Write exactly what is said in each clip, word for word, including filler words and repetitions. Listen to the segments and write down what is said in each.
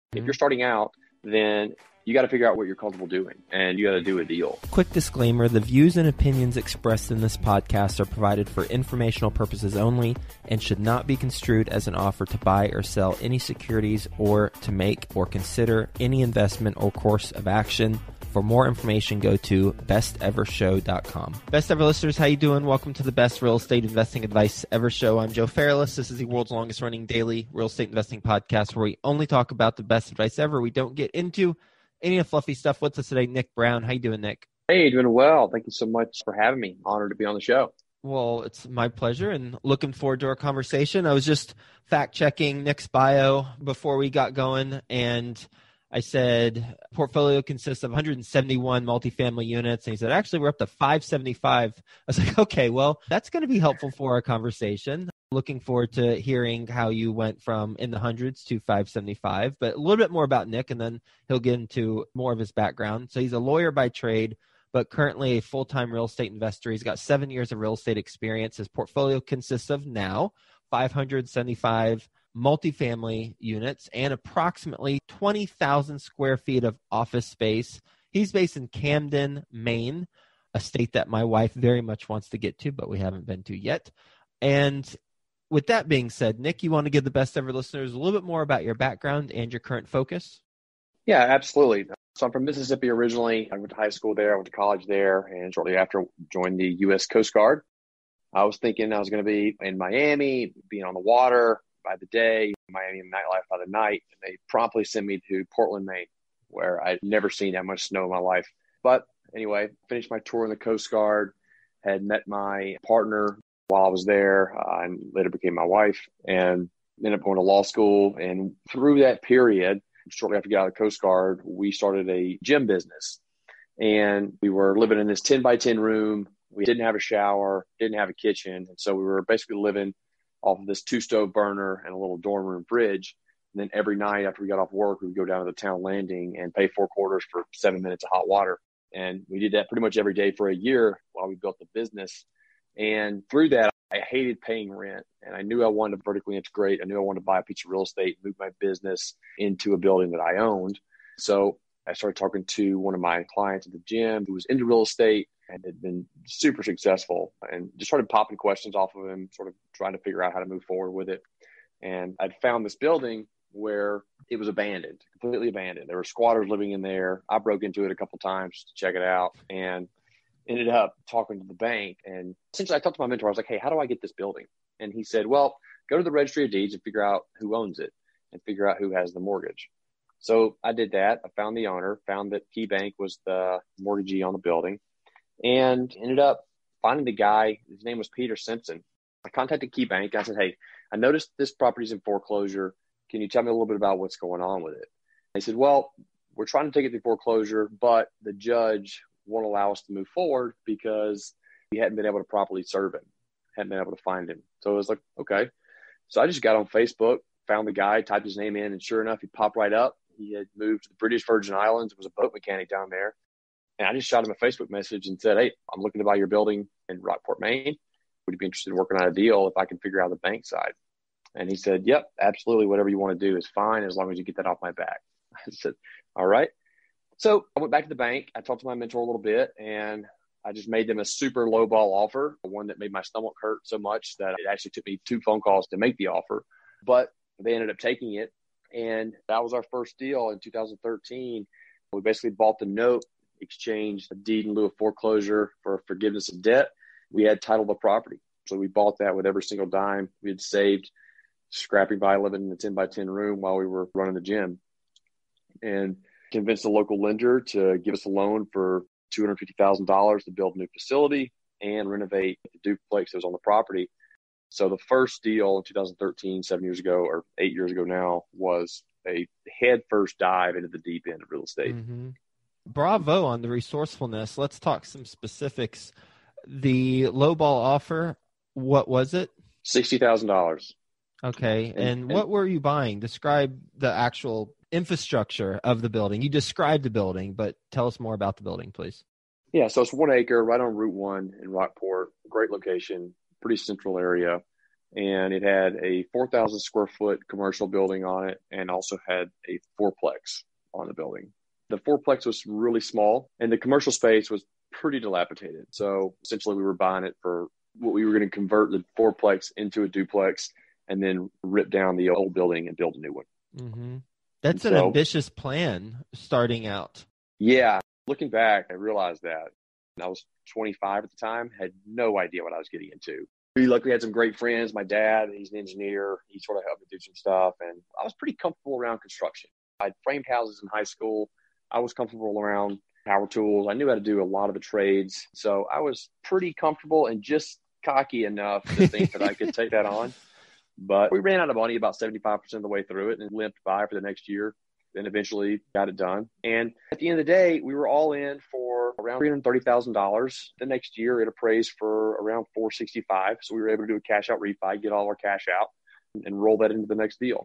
If you're starting out, then you got to figure out what you're comfortable doing, and you got to do a deal. Quick disclaimer, the views and opinions expressed in this podcast are provided for informational purposes only and should not be construed as an offer to buy or sell any securities or to make or consider any investment or course of action. For more information, go to best ever show dot com. Best Ever listeners, how you doing? Welcome to the Best Real Estate Investing Advice Ever Show. I'm Joe Fairless. This is the world's longest running daily real estate investing podcast where we only talk about the best advice ever. We don't get into any of the fluffy stuff. With us today, Nick Brown. How you doing, Nick? Hey, doing well. Thank you so much for having me. Honored to be on the show. Well, it's my pleasure and looking forward to our conversation. I was just fact-checking Nick's bio before we got going, and I said portfolio consists of one hundred seventy-one multifamily units. And he said, actually, we're up to five seventy-five. I was like, okay, well, that's going to be helpful for our conversation. Looking forward to hearing how you went from in the hundreds to five seventy-five, but a little bit more about Nick, and then he'll get into more of his background. So he's a lawyer by trade, but currently a full-time real estate investor. He's got seven years of real estate experience. His portfolio consists of now five hundred seventy-five multifamily units and approximately twenty thousand square feet of office space. He's based in Camden, Maine, a state that my wife very much wants to get to, but we haven't been to yet. And with that being said, Nick, you want to give the Best Ever listeners a little bit more about your background and your current focus? Yeah, absolutely. So I'm from Mississippi originally. I went to high school there. I went to college there, and shortly after joined the U S Coast Guard. I was thinking I was going to be in Miami, being on the water by the day, Miami nightlife by the night. And they promptly sent me to Portland, Maine, where I'd never seen that much snow in my life. But anyway, finished my tour in the Coast Guard, had met my partner while I was there, uh, and later became my wife, and ended up going to law school. And through that period, shortly after getting out of the Coast Guard, we started a gym business. And we were living in this ten by ten room. We didn't have a shower, didn't have a kitchen. And so we were basically living off of this two stove burner and a little dorm room fridge. And then every night after we got off work, we would go down to the town landing and pay four quarters for seven minutes of hot water. And we did that pretty much every day for a year while we built the business. And through that, I hated paying rent. And I knew I wanted to vertically integrate. I knew I wanted to buy a piece of real estate, move my business into a building that I owned. So I started talking to one of my clients at the gym who was into real estate and had been super successful, and just started popping questions off of him, sort of trying to figure out how to move forward with it. And I'd found this building where it was abandoned, completely abandoned. There were squatters living in there. I broke into it a couple times to check it out and ended up talking to the bank. And essentially I talked to my mentor. I was like, hey, how do I get this building? And he said, well, go to the registry of deeds and figure out who owns it and figure out who has the mortgage. So I did that. I found the owner, found that KeyBank was the mortgagee on the building, and ended up finding the guy. His name was Peter Simpson. I contacted KeyBank. I said, hey, I noticed this property's in foreclosure. Can you tell me a little bit about what's going on with it? They said, well, we're trying to take it through foreclosure, but the judge won't allow us to move forward because we hadn't been able to properly serve him, hadn't been able to find him. So I was like, okay. So I just got on Facebook, found the guy, typed his name in, and sure enough, he popped right up. He had moved to the British Virgin Islands, was a boat mechanic down there. And I just shot him a Facebook message and said, hey, I'm looking to buy your building in Rockport, Maine. Would you be interested in working on a deal if I can figure out the bank side? And he said, yep, absolutely. Whatever you want to do is fine as long as you get that off my back. I said, all right. So I went back to the bank. I talked to my mentor a little bit, and I just made them a super low ball offer, one that made my stomach hurt so much that it actually took me two phone calls to make the offer. But they ended up taking it. And that was our first deal in two thousand thirteen. We basically bought the note, exchanged a deed in lieu of foreclosure for forgiveness of debt. We had title of the property. So we bought that with every single dime we had saved, scrapping by living in the ten by ten room while we were running the gym, and convinced a local lender to give us a loan for two hundred fifty thousand dollars to build a new facility and renovate the duplex that was on the property. So the first deal in two thousand thirteen, seven years ago or eight years ago now, was a head first dive into the deep end of real estate. Mm-hmm. Bravo on the resourcefulness. Let's talk some specifics. The lowball offer, what was it? sixty thousand dollars. Okay. And, and, and what were you buying? Describe the actual infrastructure of the building. You described the building, but tell us more about the building, please. Yeah. So it's one acre right on Route one in Rockport. Great location, pretty central area. and it had a four thousand square foot commercial building on it and also had a fourplex on the building. The fourplex was really small and the commercial space was pretty dilapidated. So essentially we were buying it for what we were going to convert the fourplex into a duplex and then rip down the old building and build a new one. Mm-hmm. That's and an so, ambitious plan starting out. Yeah. Looking back, I realized that. I was twenty-five at the time, had no idea what I was getting into. We luckily had some great friends. My dad, he's an engineer. He sort of helped me do some stuff. And I was pretty comfortable around construction. I'd framed houses in high school. I was comfortable around power tools. I knew how to do a lot of the trades. So I was pretty comfortable and just cocky enough to think that I could take that on. But we ran out of money about seventy-five percent of the way through it and limped by for the next year. Then eventually got it done. And at the end of the day, we were all in for around three hundred thirty thousand dollars. The next year, it appraised for around four hundred sixty-five thousand dollars. So we were able to do a cash out refi, get all our cash out, and roll that into the next deal.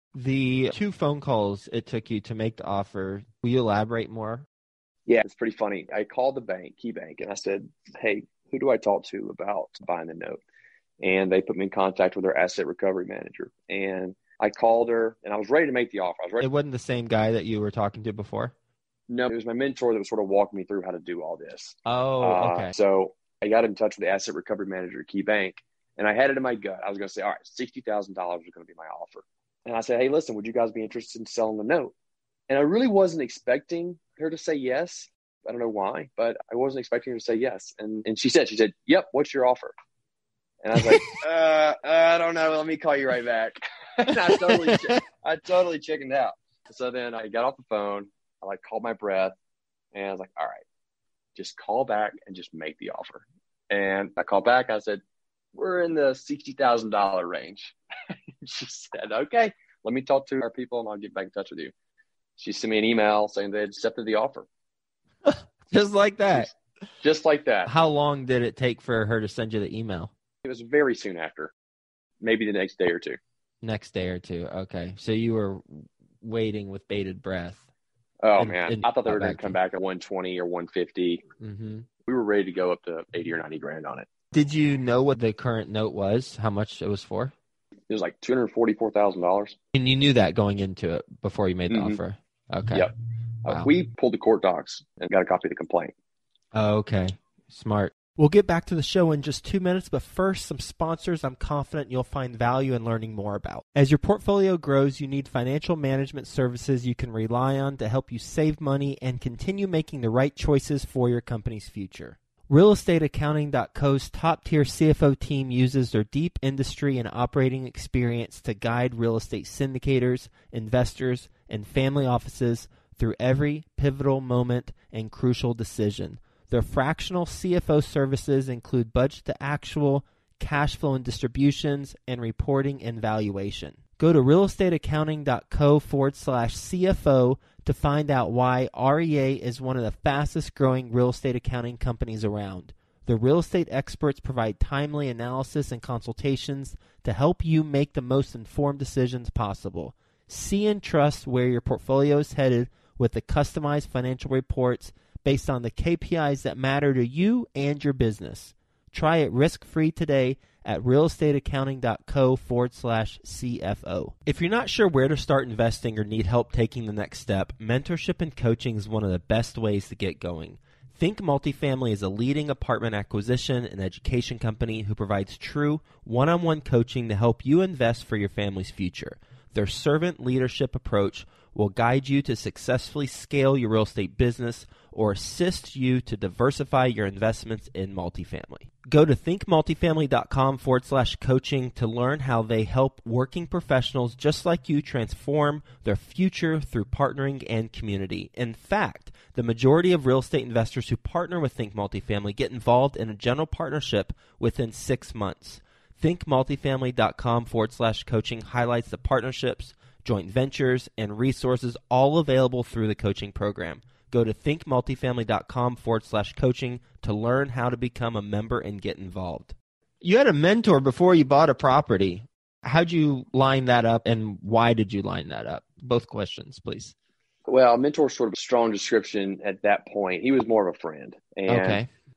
The two phone calls it took you to make the offer, will you elaborate more? Yeah, it's pretty funny. I called the bank, KeyBank, and I said, hey, who do I talk to about buying the note? And they put me in contact with their asset recovery manager. And I called her, and I was ready to make the offer. I was ready. It wasn't the same guy that you were talking to before? No, it was my mentor that was sort of walking me through how to do all this. Oh, uh, okay. So I got in touch with the asset recovery manager at KeyBank, and I had it in my gut. I was going to say, all right, sixty thousand dollars is going to be my offer. And I said, hey, listen, would you guys be interested in selling the note? And I really wasn't expecting her to say yes. I don't know why, but I wasn't expecting her to say yes. And and she said, she said, yep, what's your offer? And I was like, uh, I don't know. Let me call you right back. And I totally, I totally chickened out. So then I got off the phone. I like called my breath, and I was like, all right, just call back and just make the offer. And I called back. I said, we're in the sixty thousand dollars range. She said, okay, let me talk to our people and I'll get back in touch with you. She sent me an email saying they had accepted the offer. Just like that. Just, just like that. How long did it take for her to send you the email? It was very soon after, maybe the next day or two. Next day or two. Okay. So you were waiting with bated breath. Oh, and, man. and I thought they were going to come back at one twenty or one fifty. Mm-hmm. We were ready to go up to eighty or ninety grand on it. Did you know what the current note was, how much it was for? It was like two hundred forty-four thousand dollars. And you knew that going into it before you made the mm-hmm. offer? Okay. Yep. Wow. Uh, we pulled the court docs and got a copy of the complaint. Oh, okay. Smart. We'll get back to the show in just two minutes, but first, some sponsors I'm confident you'll find value in learning more about. As your portfolio grows, you need financial management services you can rely on to help you save money and continue making the right choices for your company's future. real estate accounting dot co's top-tier C F O team uses their deep industry and operating experience to guide real estate syndicators, investors, and family offices through every pivotal moment and crucial decision. Their fractional C F O services include budget to actual, cash flow and distributions, and reporting and valuation. Go to real estate accounting dot co forward slash CFO to find out why R E A is one of the fastest growing real estate accounting companies around. The real estate experts provide timely analysis and consultations to help you make the most informed decisions possible. See and trust where your portfolio is headed with the customized financial reports based on the K P Is that matter to you and your business. Try it risk-free today at real estate accounting dot co forward slash CFO. If you're not sure where to start investing or need help taking the next step, mentorship and coaching is one of the best ways to get going. Think Multifamily is a leading apartment acquisition and education company who provides true one-on-one coaching to help you invest for your family's future. Their servant leadership approach will guide you to successfully scale your real estate business or assist you to diversify your investments in multifamily. Go to think multifamily dot com forward slash coaching to learn how they help working professionals just like you transform their future through partnering and community. In fact, the majority of real estate investors who partner with Think Multifamily get involved in a general partnership within six months. think multifamily dot com forward slash coaching highlights the partnerships, joint ventures, and resources all available through the coaching program. Go to think multifamily dot com forward slash coaching to learn how to become a member and get involved. You had a mentor before you bought a property. How'd you line that up, and why did you line that up? Both questions, please. Well, mentor is sort of a strong description at that point. He was more of a friend. And okay.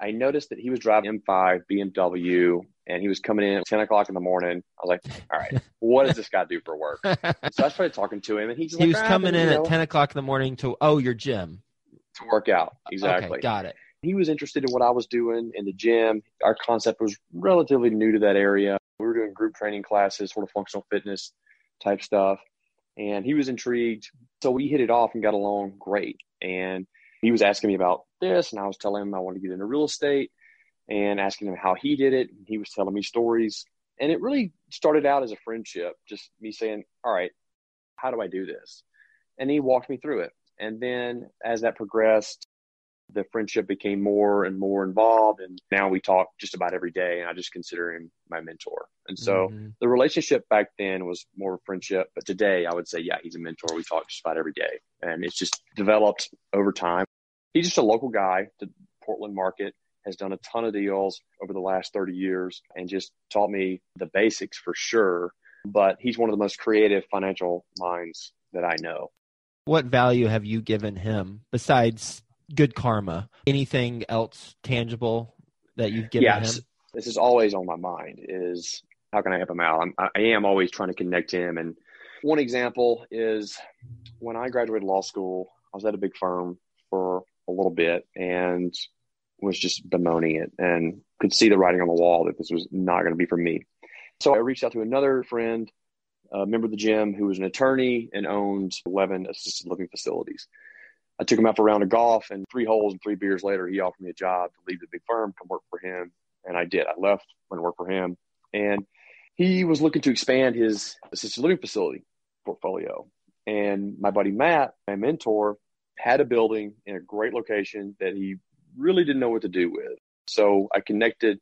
I noticed that he was driving M five B M W and he was coming in at ten o'clock in the morning. I was like, all right, what does this guy do for work? And so I started talking to him and he's he like, was ah, coming you in know, at ten o'clock in the morning to, oh, your gym. to work out. Exactly. Okay, got it. He was interested in what I was doing in the gym. Our concept was relatively new to that area. We were doing group training classes, sort of functional fitness type stuff. And he was intrigued. So we hit it off and got along great. And he was asking me about this, and I was telling him I wanted to get into real estate and asking him how he did it. And he was telling me stories. And it really started out as a friendship, just me saying, all right, how do I do this? And he walked me through it. And then as that progressed, the friendship became more and more involved. And now we talk just about every day. And I just consider him my mentor. And so mm-hmm. the relationship back then was more of a friendship. But today I would say, yeah, he's a mentor. We talk just about every day. And it's just developed over time. He's just a local guy. The Portland market has done a ton of deals over the last thirty years and just taught me the basics for sure. But he's one of the most creative financial minds that I know. What value have you given him besides good karma? Anything else tangible that you've given yes, him? This is always on my mind is how can I help him out? I'm, I am always trying to connect him. And one example is when I graduated law school, I was at a big firm for a little bit and was just bemoaning it and could see the writing on the wall that this was not going to be for me. So I reached out to another friend, a member of the gym who was an attorney and owned eleven assisted living facilities. I took him out for a round of golf, and three holes and three beers later, he offered me a job to leave the big firm, come work for him. And I did. I left, went to work for him. And he was looking to expand his assisted living facility portfolio. And my buddy Matt, my mentor, had a building in a great location that he really didn't know what to do with. So I connected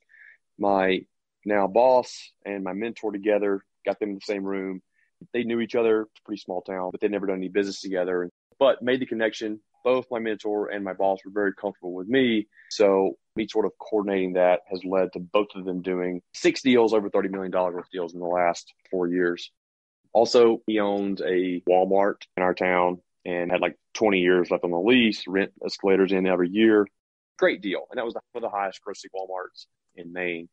my now boss and my mentor together, got them in the same room. They knew each other. It's a pretty small town, but they'd never done any business together. But made the connection. Both my mentor and my boss were very comfortable with me. So me sort of coordinating that has led to both of them doing six deals over thirty million dollars worth of deals in the last four years. Also, he owned a Walmart in our town and had like twenty years left on the lease, rent escalators in every year. Great deal. And that was one of the highest grossing Walmarts in Maine.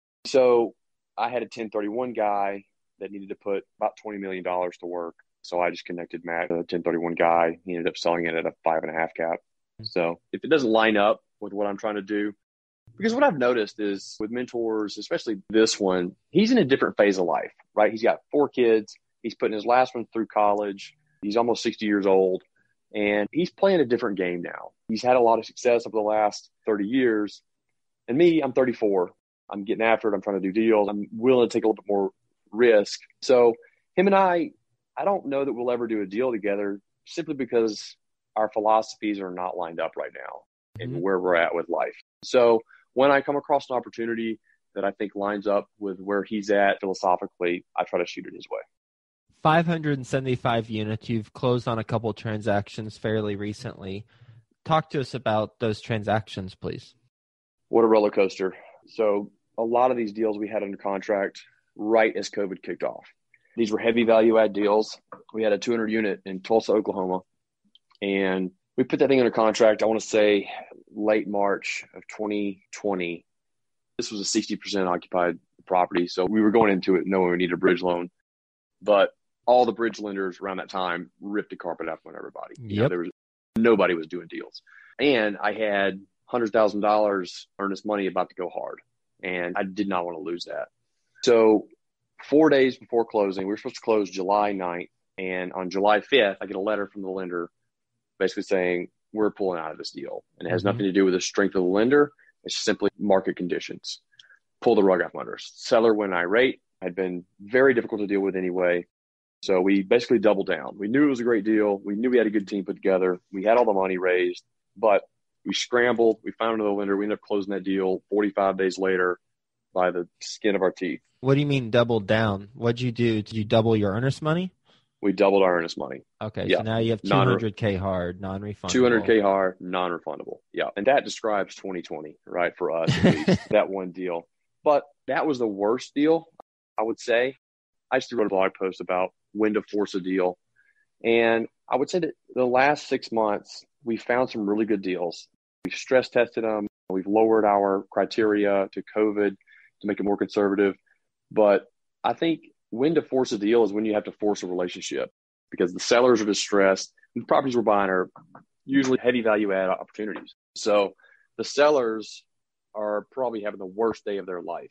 So I had a ten thirty-one guy that needed to put about twenty million dollars to work. So I just connected Matt, a ten thirty-one guy. He ended up selling it at a five and a half cap. So if it doesn't line up with what I'm trying to do, because what I've noticed is with mentors, especially this one, he's in a different phase of life, right? He's got four kids. He's putting his last one through college. He's almost sixty years old and he's playing a different game now. He's had a lot of success over the last thirty years. And me, I'm thirty-four. I'm getting after it. I'm trying to do deals. I'm willing to take a little bit more risk. So him and I, I don't know that we'll ever do a deal together simply because our philosophies are not lined up right now and mm-hmm. where we're at with life. So when I come across an opportunity that I think lines up with where he's at philosophically, I try to shoot it his way. five hundred seventy-five units. You've closed on a couple of transactions fairly recently. Talk to us about those transactions, please. What a roller coaster. So a lot of these deals we had under contract right as COVID kicked off. These were heavy value add deals. We had a two hundred unit in Tulsa, Oklahoma, and we put that thing under contract, I want to say late March of twenty twenty. This was a sixty percent occupied property. So we were going into it knowing we needed a bridge loan, but all the bridge lenders around that time ripped the carpet out from everybody. Yep. You know, there was nobody was doing deals. And I had one hundred thousand dollars earnest money about to go hard. And I did not want to lose that. So four days before closing, we were supposed to close July ninth. And on July fifth, I get a letter from the lender basically saying, we're pulling out of this deal. And it has mm-hmm. nothing to do with the strength of the lender. It's simply market conditions. Pull the rug out from under us. Seller went irate. Had been very difficult to deal with anyway. So we basically doubled down. We knew it was a great deal. We knew we had a good team put together. We had all the money raised, but we scrambled. We found another lender. We ended up closing that deal forty-five days later by the skin of our teeth. What do you mean doubled down? What'd you do? Did you double your earnest money? We doubled our earnest money. Okay, yeah. So now you have two hundred K hard, non-refundable. two hundred K hard, non-refundable. Yeah, and that describes twenty twenty, right, for us at least, that one deal. But that was the worst deal, I would say. I just wrote a blog post about when to force a deal. And I would say that the last six months, we found some really good deals. We've stress tested them. We've lowered our criteria to COVID to make it more conservative. But I think when to force a deal is when you have to force a relationship, because the sellers are distressed and the properties we're buying are usually heavy value add opportunities. So the sellers are probably having the worst day of their life.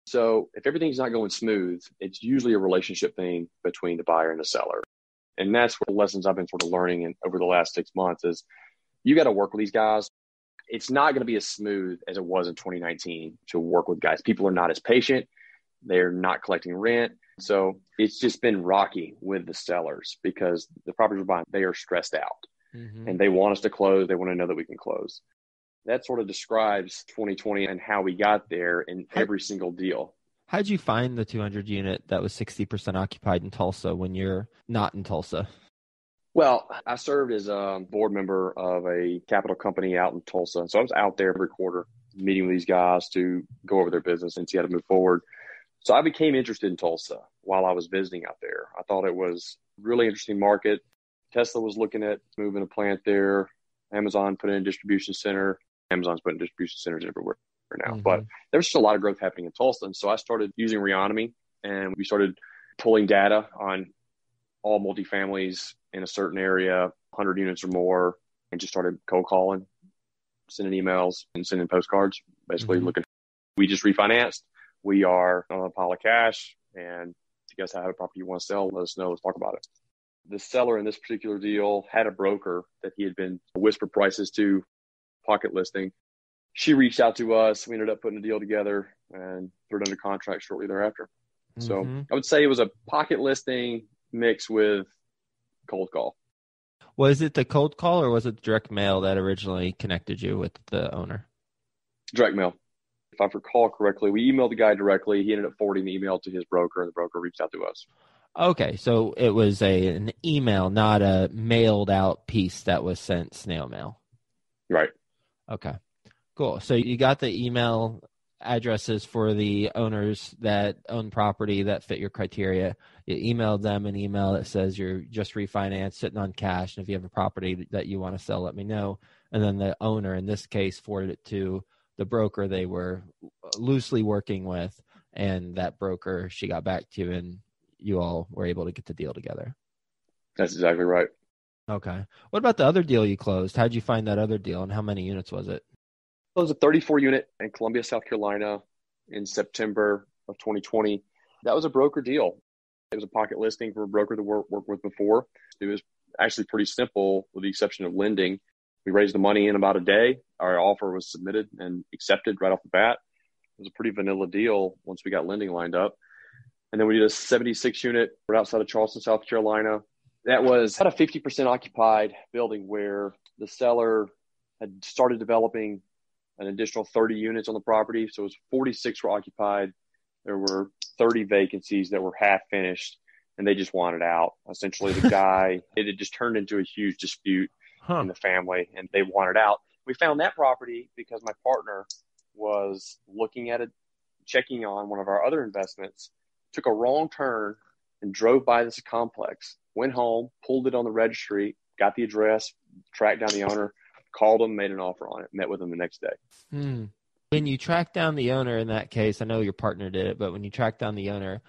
So if everything's not going smooth, it's usually a relationship thing between the buyer and the seller. And that's what the lessons I've been sort of learning in, over the last six months is you got to work with these guys. It's not going to be as smooth as it was in twenty nineteen to work with guys. People are not as patient. They're not collecting rent. So it's just been rocky with the sellers because the properties we're buying, they are stressed out mm-hmm. and they want us to close. They want to know that we can close. That sort of describes twenty twenty and how we got there in every single deal. How did you find the two hundred unit that was sixty percent occupied in Tulsa when you're not in Tulsa? Well, I served as a board member of a capital company out in Tulsa. So I was out there every quarter meeting with these guys to go over their business and see how to move forward. So I became interested in Tulsa while I was visiting out there. I thought it was a really interesting market. Tesla was looking at moving a plant there. Amazon put in a distribution center. Amazon's putting distribution centers everywhere now. Mm-hmm. But there's just a lot of growth happening in Tulsa. And so I started using Reonomy, and we started pulling data on all multifamilies in a certain area, one hundred units or more, and just started cold calling, sending emails and sending postcards, basically mm-hmm. looking. We just refinanced. We are on a pile of cash, and if you guys have a property you want to sell, let us know. Let's talk about it. The seller in this particular deal had a broker that he had been whisper prices to, pocket listing. She reached out to us. We ended up putting a deal together and threw it under contract shortly thereafter. Mm-hmm. So I would say it was a pocket listing mixed with cold call. Was it the cold call or was it direct mail that originally connected you with the owner? Direct mail. If I recall correctly, we emailed the guy directly. He ended up forwarding the email to his broker, and the broker reached out to us. Okay, so it was a an email, not a mailed out piece that was sent snail mail. Right. Okay, cool. So you got the email addresses for the owners that own property that fit your criteria. You emailed them an email that says you're just refinanced, sitting on cash, and if you have a property that you want to sell, let me know. And then the owner, in this case, forwarded it to the broker they were loosely working with, and that broker, she got back to you, and you all were able to get the deal together. That's exactly right. Okay. What about the other deal you closed? How'd you find that other deal, and how many units was it? It was a thirty-four unit in Columbia, South Carolina in September of twenty twenty. That was a broker deal. It was a pocket listing for a broker that we worked with before. It was actually pretty simple with the exception of lending. We raised the money in about a day. Our offer was submitted and accepted right off the bat. It was a pretty vanilla deal once we got lending lined up. And then we did a seventy-six unit right outside of Charleston, South Carolina. That was about a fifty percent occupied building where the seller had started developing an additional thirty units on the property. So it was forty-six were occupied. There were thirty vacancies that were half finished, and they just wanted out. Essentially, the guy, it had just turned into a huge dispute huh. in the family, and they wanted out. We found that property because my partner was looking at it, checking on one of our other investments, took a wrong turn and drove by this complex, went home, pulled it on the registry, got the address, tracked down the owner, called him, made an offer on it, met with him the next day. Hmm. When you track down the owner in that case, I know your partner did it, but when you track down the owner,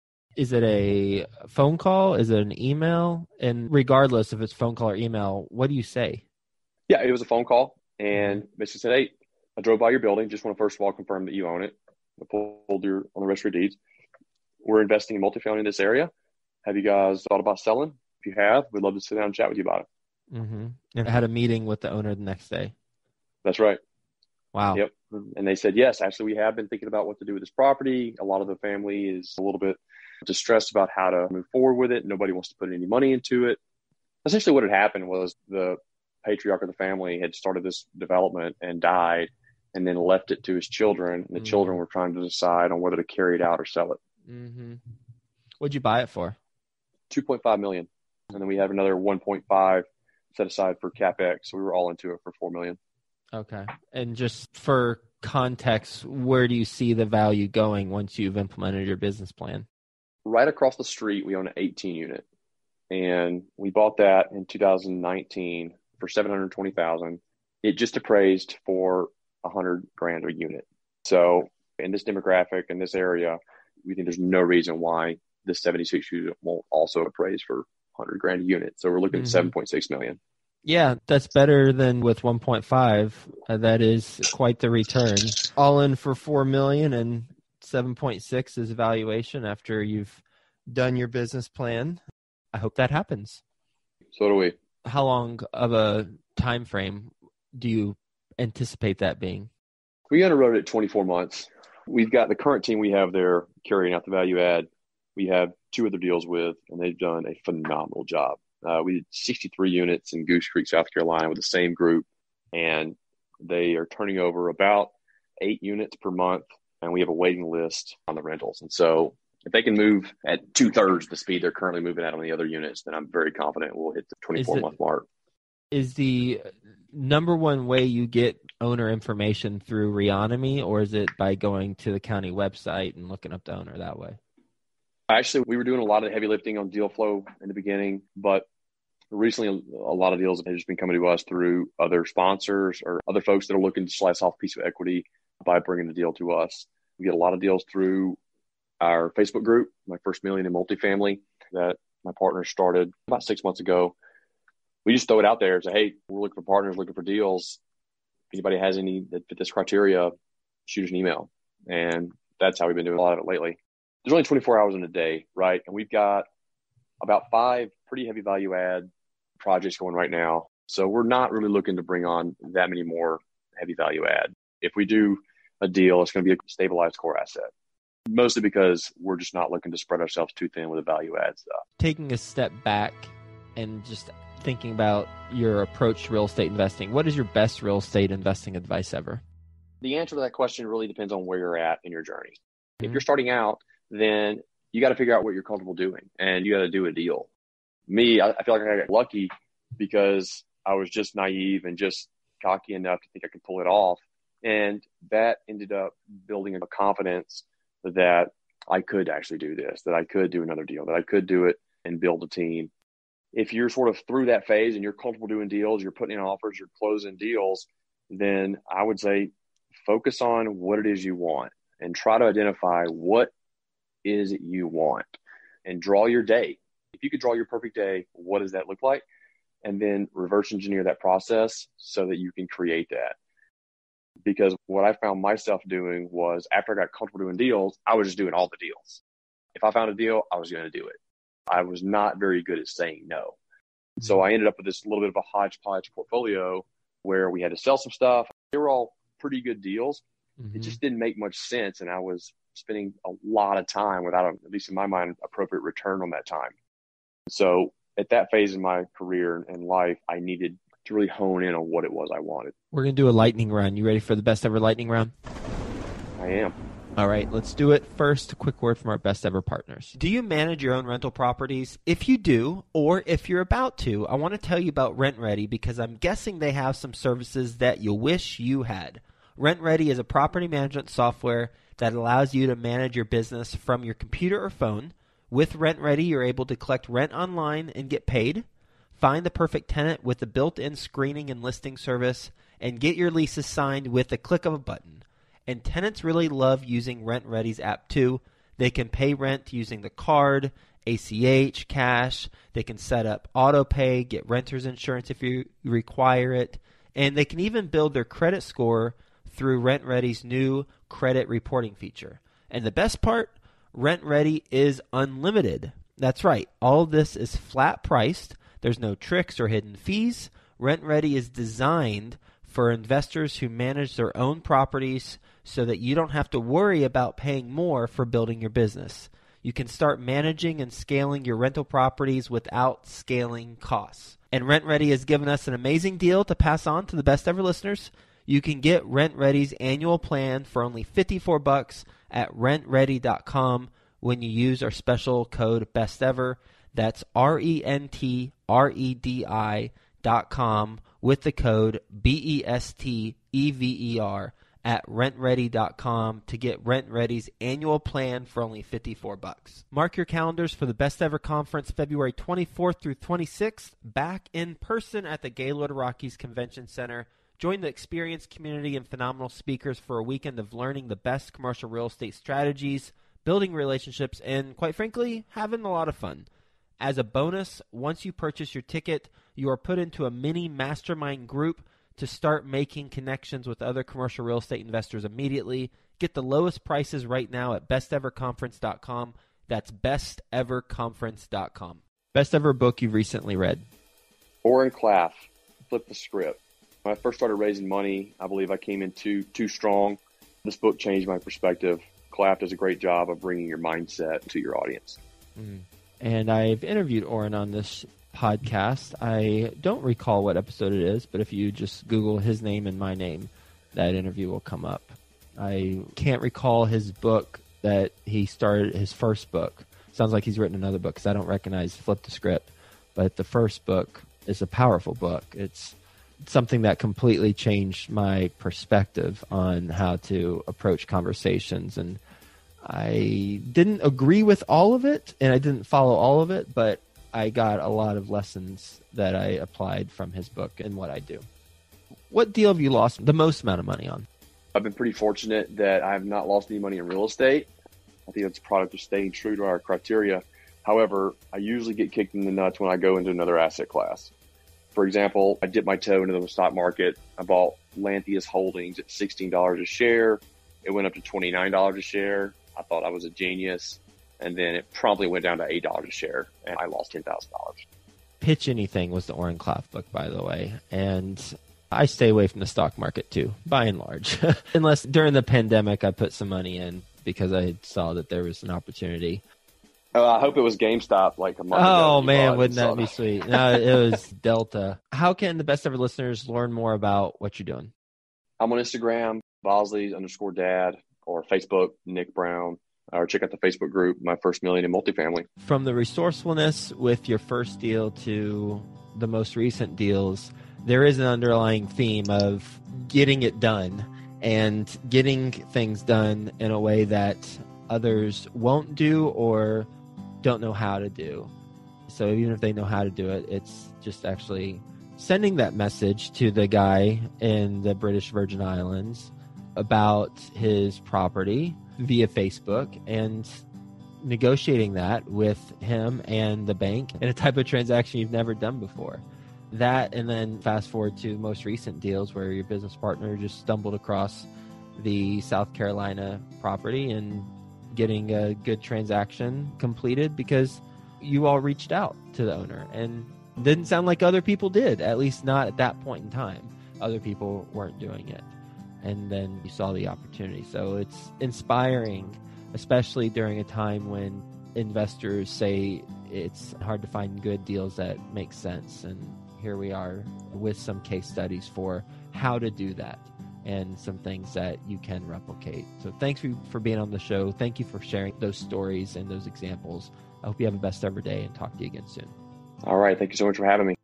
is it a phone call? Is it an email? And regardless if it's phone call or email, what do you say? Yeah, it was a phone call. And basically said, hey, I drove by your building. Just want to first of all confirm that you own it. I pulled your on the registry deeds. We're investing in multifamily in this area. Have you guys thought about selling? If you have, we'd love to sit down and chat with you about it. Mm-hmm. And had a meeting with the owner the next day. That's right. Wow. Yep. And they said, yes, actually, we have been thinking about what to do with this property. A lot of the family is a little bit distressed about how to move forward with it. Nobody wants to put any money into it. Essentially what had happened was the patriarch of the family had started this development and died and then left it to his children. And the mm-hmm. children were trying to decide on whether to carry it out or sell it. Mm-hmm. What'd you buy it for? two point five million dollars. And then we have another one point five set aside for CapEx. So we were all into it for four million dollars. Okay. And just for context, where do you see the value going once you've implemented your business plan? Right across the street, we own an eighteen unit. And we bought that in two thousand nineteen for seven hundred twenty thousand dollars. It just appraised for one hundred grand a unit. So in this demographic, in this area, we think there's no reason why this seventy-six unit won't also appraise for one hundred grand a unit. So we're looking mm-hmm. at seven point six million. Yeah, that's better than with one point five. Uh, that is quite the return. All in for four million and seven point six is valuation after you've done your business plan. I hope that happens. So do we. How long of a time frame do you anticipate that being? We underwrote it at twenty-four months. We've got the current team we have there carrying out the value add. We have two other deals with, and they've done a phenomenal job. Uh, we did sixty-three units in Goose Creek, South Carolina with the same group, and they are turning over about eight units per month, and we have a waiting list on the rentals. And so if they can move at two-thirds the speed they're currently moving at on the other units, then I'm very confident we'll hit the twenty-four-month mark. Is the number one way you get owner information through Reonomy, or is it by going to the county website and looking up the owner that way? Actually, we were doing a lot of the heavy lifting on deal flow in the beginning, but recently a lot of deals have just been coming to us through other sponsors or other folks that are looking to slice off a piece of equity by bringing the deal to us. We get a lot of deals through our Facebook group, My First Million in Multifamily, that my partner started about six months ago. We just throw it out there and say, hey, we're looking for partners, looking for deals. If anybody has any that fit this criteria, shoot us an email. And that's how we've been doing a lot of it lately. There's only twenty-four hours in a day, right? And we've got about five pretty heavy value add projects going right now. So we're not really looking to bring on that many more heavy value add. If we do a deal, it's going to be a stabilized core asset, mostly because we're just not looking to spread ourselves too thin with the value add stuff. Taking a step back and just thinking about your approach to real estate investing, what is your best real estate investing advice ever? The answer to that question really depends on where you're at in your journey. Mm-hmm. If you're starting out, then you got to figure out what you're comfortable doing, and you got to do a deal. Me, I, I feel like I got lucky because I was just naive and just cocky enough to think I could pull it off. And that ended up building a confidence that I could actually do this, that I could do another deal, that I could do it and build a team. If you're sort of through that phase and you're comfortable doing deals, you're putting in offers, you're closing deals, then I would say focus on what it is you want and try to identify what is it you want and draw your day. If you could draw your perfect day, what does that look like? And then reverse engineer that process so that you can create that. Because what I found myself doing was after I got comfortable doing deals, I was just doing all the deals. If I found a deal, I was going to do it. I was not very good at saying no. So I ended up with this little bit of a hodgepodge portfolio where we had to sell some stuff. They were all pretty good deals. Mm-hmm. It just didn't make much sense. And I was spending a lot of time without, a, at least in my mind, appropriate return on that time. So at that phase in my career and life, I needed to really hone in on what it was I wanted. We're going to do a lightning round. You ready for the best ever lightning round? I am. All right, let's do it. First, a quick word from our best ever partners. Do you manage your own rental properties? If you do, or if you're about to, I want to tell you about RentRedi because I'm guessing they have some services that you wish you had. RentRedi is a property management software that allows you to manage your business from your computer or phone. With RentRedi, you're able to collect rent online and get paid, find the perfect tenant with the built-in screening and listing service, and get your leases signed with the click of a button. And tenants really love using RentRedi's app too. They can pay rent using the card, A C H, cash. They can set up auto pay, get renter's insurance if you require it. And they can even build their credit score through RentRedi's new credit reporting feature. And the best part, RentRedi is unlimited. That's right. All of this is flat priced. There's no tricks or hidden fees. RentRedi is designed for investors who manage their own properties so that you don't have to worry about paying more for building your business. You can start managing and scaling your rental properties without scaling costs. And RentRedi has given us an amazing deal to pass on to the best ever listeners. You can get RentRedi's annual plan for only fifty-four bucks at rent ready dot com when you use our special code BESTEVER. That's R E N T R E D I dot com with the code B E S T E V E R at rent ready dot com to get RentRedi's annual plan for only fifty-four bucks. Mark your calendars for the Best Ever Conference February twenty-fourth through twenty-sixth back in person at the Gaylord Rockies Convention Center. Join the experienced community and phenomenal speakers for a weekend of learning the best commercial real estate strategies, building relationships, and, quite frankly, having a lot of fun. As a bonus, once you purchase your ticket, you are put into a mini mastermind group to start making connections with other commercial real estate investors immediately. Get the lowest prices right now at best ever conference dot com. That's best ever conference dot com. Best ever book you've recently read? Oren Klaff, Flip the Script. When I first started raising money, I believe I came in too, too strong. This book changed my perspective. Klaff does a great job of bringing your mindset to your audience. Mm. And I've interviewed Oren on this podcast. I don't recall what episode it is, but if you just Google his name and my name, that interview will come up. I can't recall his book that he started, his first book. Sounds like he's written another book because I don't recognize Flip the Script. But the first book is a powerful book. It's something that completely changed my perspective on how to approach conversations. And I didn't agree with all of it, and I didn't follow all of it, but I got a lot of lessons that I applied from his book and what I do. What deal have you lost the most amount of money on? I've been pretty fortunate that I have not lost any money in real estate. I think it's a product of staying true to our criteria. However, I usually get kicked in the nuts when I go into another asset class. For example, I dipped my toe into the stock market. I bought Lantheus Holdings at sixteen dollars a share. It went up to twenty-nine dollars a share. I thought I was a genius. And then it promptly went down to eight dollars a share, and I lost ten thousand dollars. Pitch Anything was the Oren Klaff book, by the way. And I stay away from the stock market, too, by and large. Unless during the pandemic, I put some money in because I saw that there was an opportunity. Oh, I hope it was GameStop like a month ago. Oh, man, wouldn't that be sweet? No, it was Delta. How can the best ever listeners learn more about what you're doing? I'm on Instagram, Bosley underscore dad, or Facebook, Nick Brown, or check out the Facebook group, My First Million in Multifamily. From the resourcefulness with your first deal to the most recent deals, there is an underlying theme of getting it done and getting things done in a way that others won't do or don't know how to do. So even if they know how to do it, it's just actually sending that message to the guy in the British Virgin Islands about his property via Facebook and negotiating that with him and the bank in a type of transaction you've never done before. That, and then fast forward to most recent deals where your business partner just stumbled across the South Carolina property and getting a good transaction completed because you all reached out to the owner, and didn't sound like other people did, at least not at that point in time. Other people weren't doing it. And then you saw the opportunity. So it's inspiring, especially during a time when investors say it's hard to find good deals that make sense. And here we are with some case studies for how to do that and some things that you can replicate. So thanks for being on the show. Thank you for sharing those stories and those examples. I hope you have a best ever day and talk to you again soon. All right. Thank you so much for having me.